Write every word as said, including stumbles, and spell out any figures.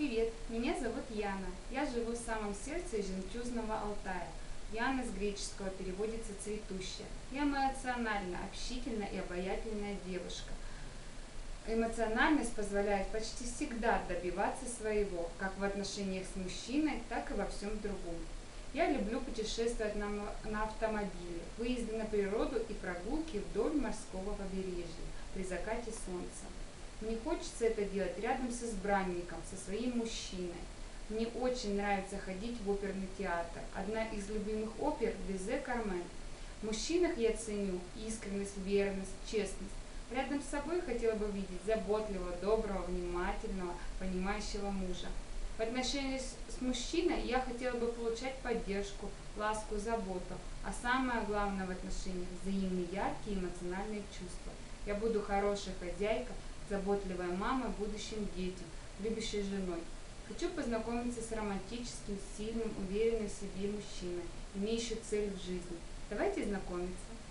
Привет, меня зовут Яна. Я живу в самом сердце жемчужного Алтая. Яна с греческого переводится «цветущая». Я эмоционально, общительная и обаятельная девушка. Эмоциональность позволяет почти всегда добиваться своего, как в отношениях с мужчиной, так и во всем другом. Я люблю путешествовать на, на автомобиле, выезды на природу и прогулки вдоль морского побережья при закате солнца. Мне хочется это делать рядом с избранником, со своим мужчиной. Мне очень нравится ходить в оперный театр. Одна из любимых опер – Бизе Кармен. В мужчинах я ценю искренность, верность, честность. Рядом с собой хотела бы видеть заботливого, доброго, внимательного, понимающего мужа. В отношениях с мужчиной я хотела бы получать поддержку, ласку, заботу, а самое главное в отношениях – взаимные яркие эмоциональные чувства. Я буду хорошей хозяйкой, заботливой мамой будущим детям, любящей женой. Хочу познакомиться с романтическим, сильным, уверенным в себе мужчиной, имеющим цель в жизни. Давайте знакомиться.